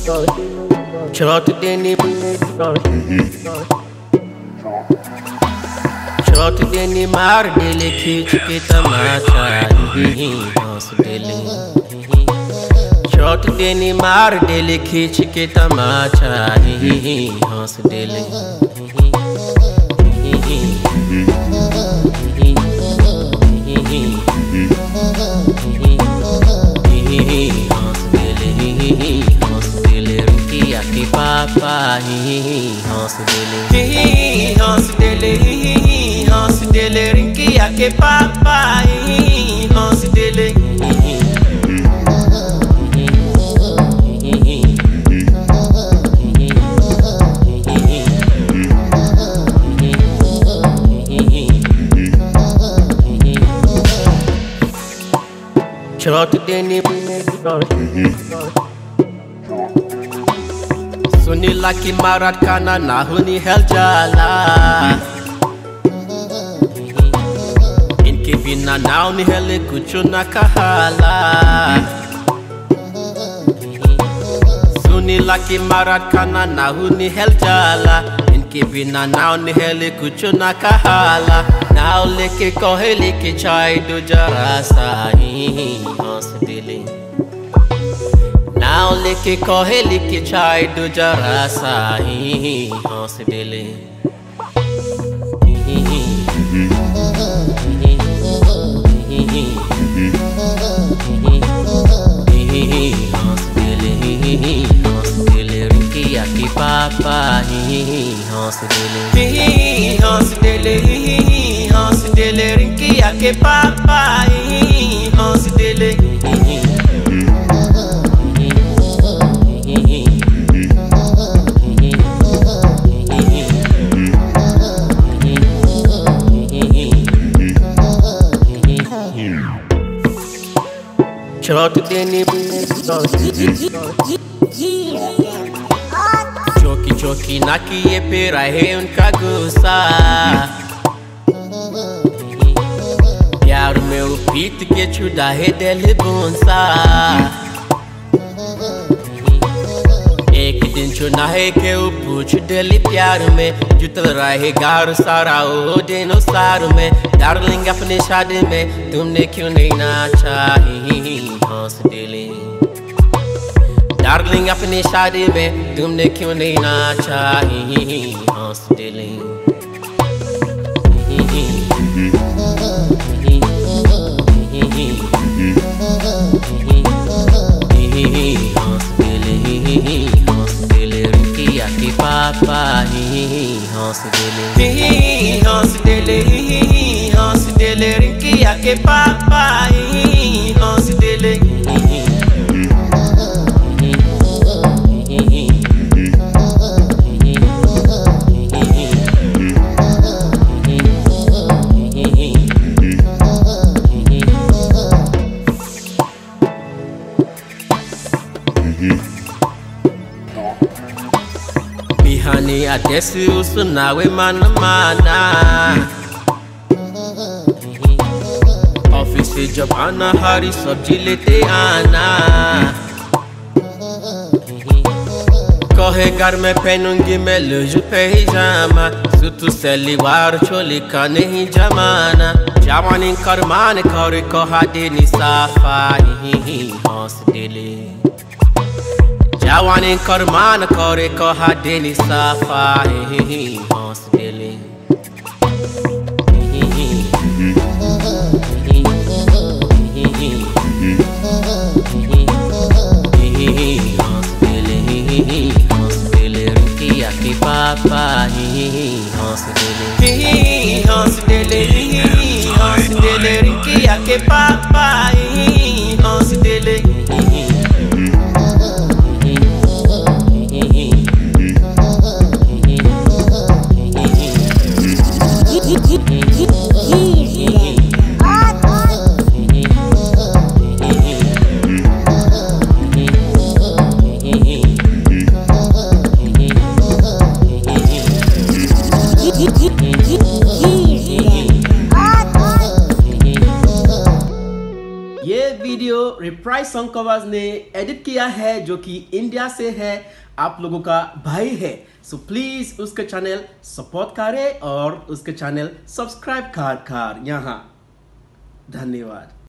छोट देनी मार डेले खींच के तमाचा हंस डेले छोट देनी मार डेले खींच के तमाचा हंस डेले रिंकिया के पापा हंस डेले रिंकिया के पापा हंस डेले छोट देनी सुनीला की मारत खाना ना हुनी हेल जाला इनके बिना नाव निहले कुछ ना कहाला सुनीला की मारत खाना ना हुनी हेल जाला इनके बिना नाव निहले कुछ ना कहाला नाव लेके कहेले के चाय दो जरा सा हंस दिले नाव लेके कहेले के चाय दो जरा सा हंस दिले रिंकिया के पापा हंस डेले रिंकिया के पापा हंस डेले छोट देनी चौकी चौकी ना किए पे रहे उनका गुस्सा प्यार में वो पीत के छुड़ा है दिल बोंसा एक दिन चुना है के वो पूछ दिली प्यार में जुटल रहे गार सारा वो दिनों सार में डार्लिंग अपने शादी में तुमने क्यों नहीं नाचा हंस दिले डार्लिंग अपनी शादी में तुमने क्यों नहीं नाचा हंस दिले रिंकिया के पापा हंस डेले रिंकिया के पापा हंस डेले बिहानी आदेश सुनावे मन माना ऑफिस से जब आना हरी सब्जी लेते आना कहे घर में पहनूंगी मैं लूज पैजामा सुतु सलीवार चोली का नहीं जमाना जवानी कर मान कर कहा देनी साफा हंस दिले जवानी कर मान करे कहा देनी साफा हंस दिले रिंकिया के पापा हंस डेले रिंकिया के पापा हंस डेले वीडियो रिप्राइज सॉन्ग कवर्स ने एडिट किया है, जो कि इंडिया से है, आप लोगों का भाई है। सो प्लीज उसके चैनल सपोर्ट करें और उसके चैनल सब्सक्राइब कर यहाँ। धन्यवाद।